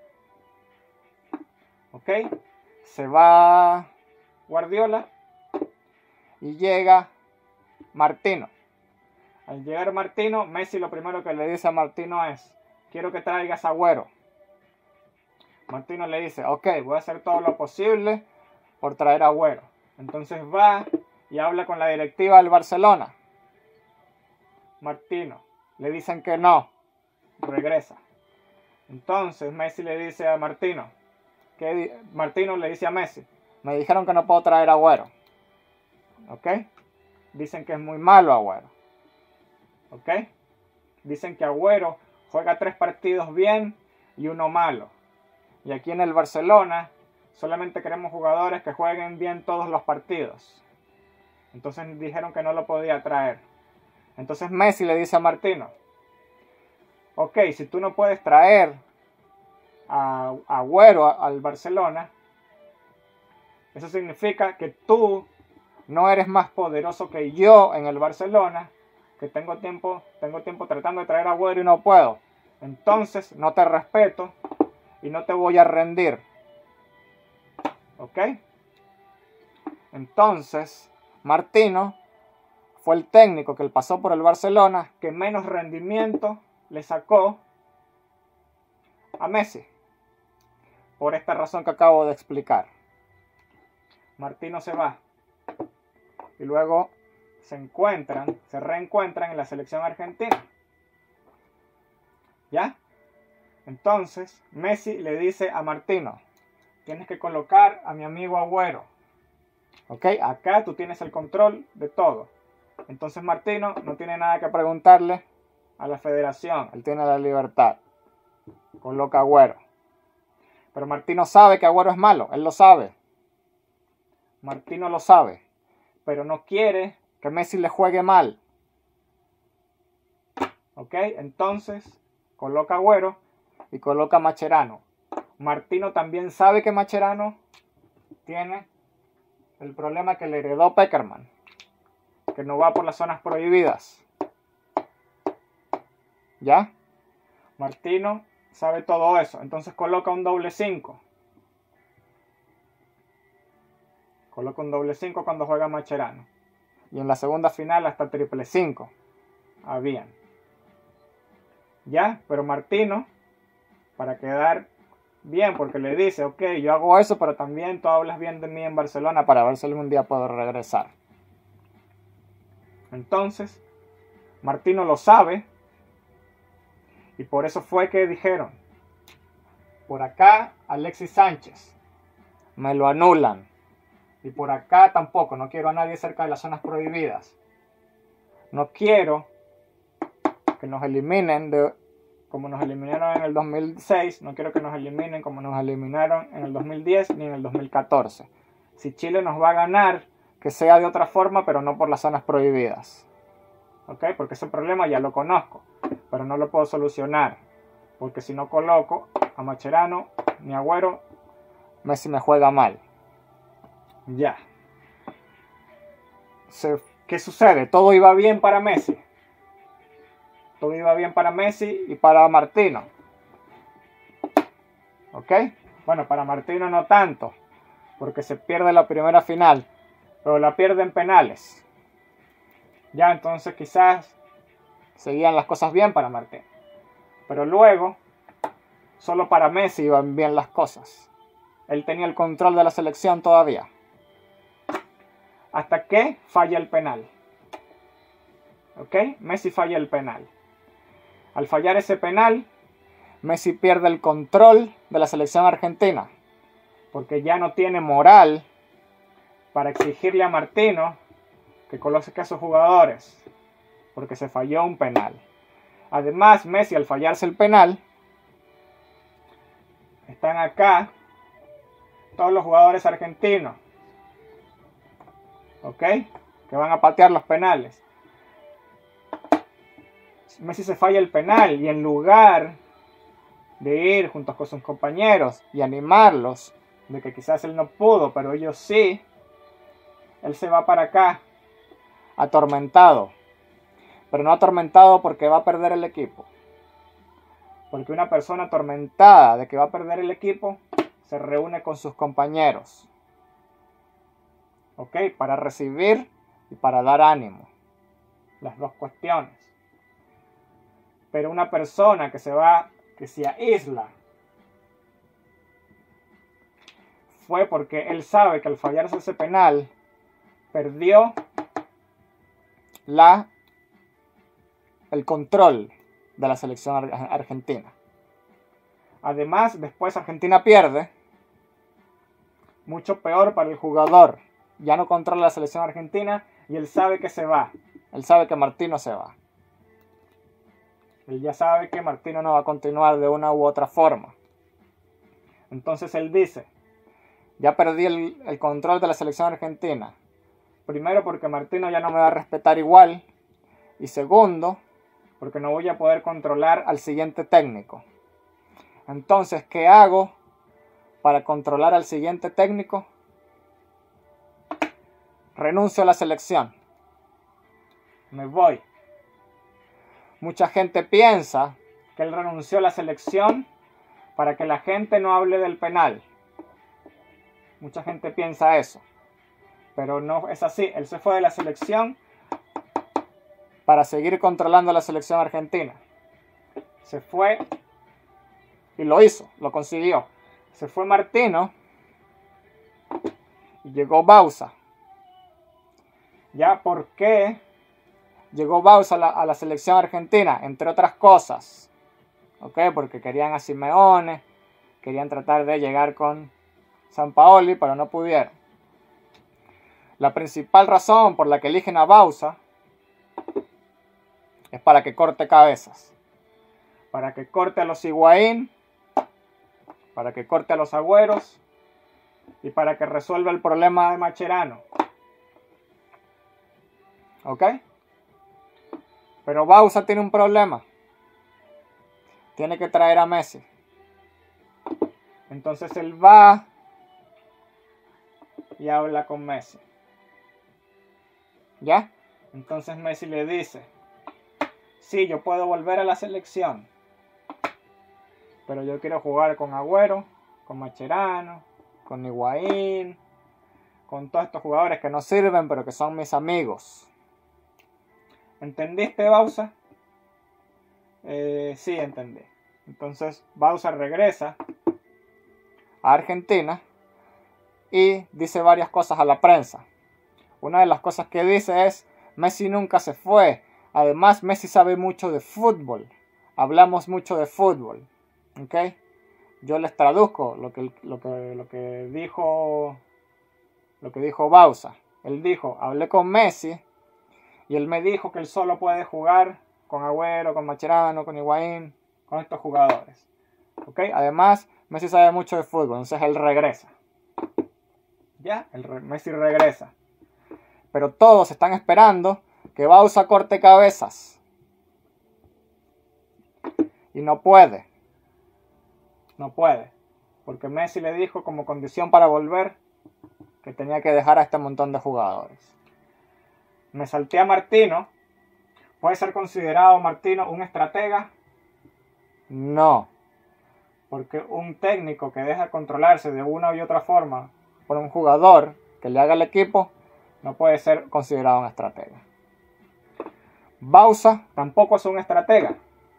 ¿Ok? Se va Guardiola y llega Martino. Al llegar Martino, Messi lo primero que le dice a Martino es: quiero que traigas a Agüero. Martino le dice: ok, voy a hacer todo lo posible por traer a Agüero. Entonces va y habla con la directiva del Barcelona. Martino, le dicen que no, regresa. Entonces Messi le dice a Martino, que Martino le dice a Messi: me dijeron que no puedo traer a Agüero. ¿Ok? Dicen que es muy malo Agüero. ¿Ok? Dicen que Agüero juega tres partidos bien y uno malo. Y aquí en el Barcelona solamente queremos jugadores que jueguen bien todos los partidos. Entonces dijeron que no lo podía traer. Entonces Messi le dice a Martino: ok, si tú no puedes traer a Agüero al Barcelona, eso significa que tú no eres más poderoso que yo en el Barcelona, que tengo tiempo, tengo tiempo tratando de traer a Agüero y no puedo. Entonces no te respeto y no te voy a rendir. ¿Ok? Entonces Martino fue el técnico que él pasó por el Barcelona que menos rendimiento le sacó a Messi. Por esta razón que acabo de explicar. Martino se va. Y luego se encuentran, se reencuentran en la selección argentina. ¿Ya? Entonces Messi le dice a Martino: tienes que colocar a mi amigo Agüero. ¿Ok? Acá tú tienes el control de todo. Entonces Martino no tiene nada que preguntarle a la federación. Él tiene la libertad. Coloca a Agüero. Pero Martino sabe que Agüero es malo. Él lo sabe. Martino lo sabe. Pero no quiere que Messi le juegue mal. ¿Ok? Entonces coloca a Agüero y coloca a Mascherano. Martino también sabe que Mascherano tiene el problema que le heredó Pekerman, que no va por las zonas prohibidas. ¿Ya? Martino sabe todo eso. Entonces coloca un doble cinco. Coloca un doble cinco cuando juega Mascherano. Y en la segunda final hasta triple cinco. Habían. ¿Ya? Pero Martino, para quedar bien, porque le dice: ok, yo hago eso, pero también tú hablas bien de mí en Barcelona para ver si algún día puedo regresar. Entonces Martino lo sabe Y por eso fue que dijeron, por acá Alexis Sánchez, me lo anulan. Y por acá tampoco, no quiero a nadie cerca de las zonas prohibidas. No quiero que nos eliminen de, como nos eliminaron en el dos mil seis, no quiero que nos eliminen como nos eliminaron en el dos mil diez ni en el dos mil catorce. Si Chile nos va a ganar, que sea de otra forma, pero no por las zonas prohibidas. ¿Ok? Porque ese problema ya lo conozco, pero no lo puedo solucionar. Porque si no coloco a Mascherano ni a Agüero, Messi me juega mal. Ya. Se, ¿Qué sucede? Todo iba bien para Messi. Todo iba bien para Messi y para Martino. ¿Ok? Bueno, para Martino no tanto, porque se pierde la primera final, pero la pierde en penales. Ya, entonces quizás seguían las cosas bien para Martino. Pero luego, solo para Messi iban bien las cosas. Él tenía el control de la selección todavía. Hasta que falla el penal. ¿Ok? Messi falla el penal. Al fallar ese penal, Messi pierde el control de la selección argentina. Porque ya no tiene moral para exigirle a Martino que coloque a sus jugadores. Porque se falló un penal. Además, Messi al fallarse el penal, están acá todos los jugadores argentinos. ¿Ok? Que van a patear los penales. Messi se falla el penal y en lugar de ir junto con sus compañeros y animarlos de que quizás él no pudo, pero ellos sí, él se va para acá atormentado. Pero no atormentado porque va a perder el equipo. Porque una persona atormentada de que va a perder el equipo se reúne con sus compañeros. ¿Ok? Para recibir y para dar ánimo. Las dos cuestiones. Pero una persona que se va, que se aísla, fue porque él sabe que al fallarse ese penal, perdió la, el control de la selección argentina. Además, después Argentina pierde, mucho peor para el jugador. Ya no controla la selección argentina y él sabe que se va. Él sabe que Martino se va. Él ya sabe que Martino no va a continuar de una u otra forma. Entonces él dice, ya perdí el, el control de la selección argentina. Primero porque Martino ya no me va a respetar igual. Y segundo, porque no voy a poder controlar al siguiente técnico. Entonces, ¿qué hago para controlar al siguiente técnico? Renuncio a la selección. Me voy. Mucha gente piensa que él renunció a la selección para que la gente no hable del penal. Mucha gente piensa eso. Pero no es así. Él se fue de la selección para seguir controlando la selección argentina. Se fue y lo hizo, lo consiguió. Se fue Martino y llegó Bauza. ¿Ya por qué llegó Bauza a la, a la selección argentina? Entre otras cosas. ¿Ok? Porque querían a Simeone, querían tratar de llegar con Sampaoli, pero no pudieron. La principal razón por la que eligen a Bauza es para que corte cabezas. Para que corte a los Higuaín, para que corte a los Agüeros y para que resuelva el problema de Mascherano. ¿Ok? Pero Bauza tiene un problema. Tiene que traer a Messi. Entonces él va y habla con Messi. ¿Ya? Entonces Messi le dice, sí, yo puedo volver a la selección, pero yo quiero jugar con Agüero, con Mascherano, con Higuaín, con todos estos jugadores que no sirven, pero que son mis amigos. ¿Entendiste, Bauza? Eh, sí, entendí. Entonces Bauza regresa a Argentina y dice varias cosas a la prensa. Una de las cosas que dice es, Messi nunca se fue. Además, Messi sabe mucho de fútbol. hablamos mucho de fútbol, ¿ok? Yo les traduzco lo que, lo que, lo que dijo, lo que dijo Bauza. Él dijo, hablé con Messi y él me dijo que él solo puede jugar con Agüero, con Mascherano, con Higuaín, con estos jugadores, ¿ok? Además, Messi sabe mucho de fútbol, entonces él regresa. Ya, el re Messi regresa. Pero todos están esperando que Bauza corte cabezas. Y no puede. No puede. Porque Messi le dijo como condición para volver que tenía que dejar a este montón de jugadores. Me salté a Martino. ¿Puede ser considerado Martino un estratega? No. Porque un técnico que deja controlarse de una u otra forma por un jugador que le haga el equipo, no puede ser considerado un estratega. Bauza tampoco es un estratega.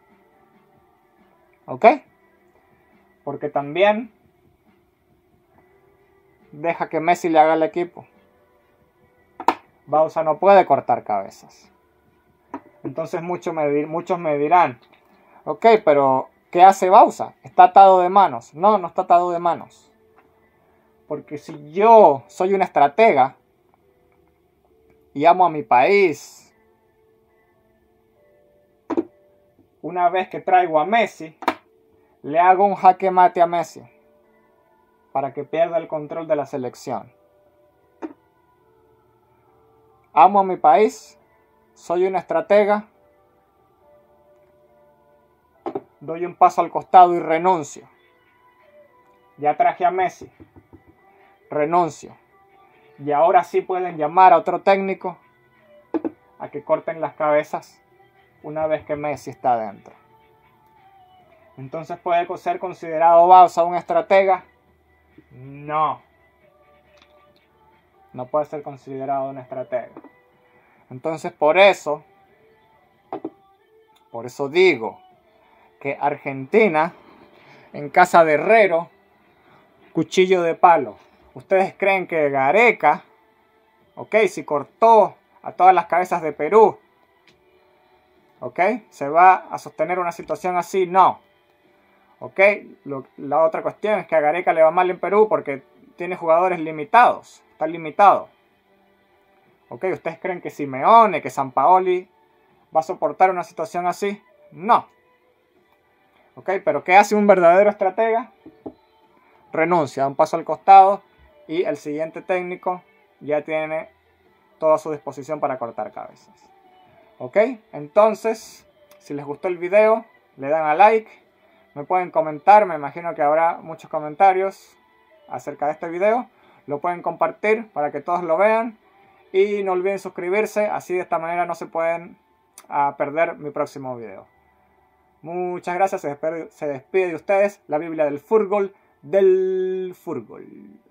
¿Ok? Porque también deja que Messi le haga el equipo. Bauza no puede cortar cabezas. Entonces muchos me, muchos me dirán, ok, pero ¿qué hace Bauza? ¿Está atado de manos? No, no está atado de manos. Porque si yo soy un estratega y amo a mi país, una vez que traigo a Messi, le hago un jaque mate a Messi para que pierda el control de la selección. Amo a mi país, soy un estratega, doy un paso al costado y renuncio. Ya traje a Messi, renuncio. Y ahora sí pueden llamar a otro técnico a que corten las cabezas una vez que Messi está adentro. Entonces, ¿puede ser considerado Bauza un estratega? No. No puede ser considerado un estratega. Entonces, por eso, por eso digo que Argentina, en casa de Herrero, cuchillo de palo. ¿Ustedes creen que Gareca, ok, si cortó a todas las cabezas de Perú, ok, se va a sostener una situación así? No. Ok, Lo, la otra cuestión es que a Gareca le va mal en Perú porque tiene jugadores limitados, está limitado. Ok, ¿ustedes creen que Simeone, que Sampaoli va a soportar una situación así? No. Ok, pero ¿qué hace un verdadero estratega? Renuncia, da un paso al costado y el siguiente técnico ya tiene toda a su disposición para cortar cabezas. Ok, entonces, si les gustó el video, le dan a like. Me pueden comentar, me imagino que habrá muchos comentarios acerca de este video. Lo pueden compartir para que todos lo vean. Y no olviden suscribirse, así de esta manera no se pueden uh, perder mi próximo video. Muchas gracias, se despide, se despide de ustedes la Biblia del Fútbol, del Fútbol.